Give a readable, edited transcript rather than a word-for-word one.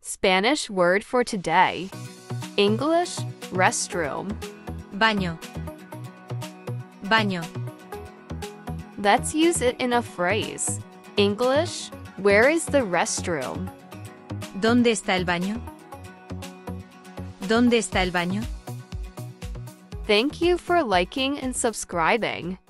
Spanish word for today. English, restroom. Baño. Baño. Let's use it in a phrase. English, where is the restroom? ¿Dónde está el baño? ¿Dónde está el baño? Thank you for liking and subscribing.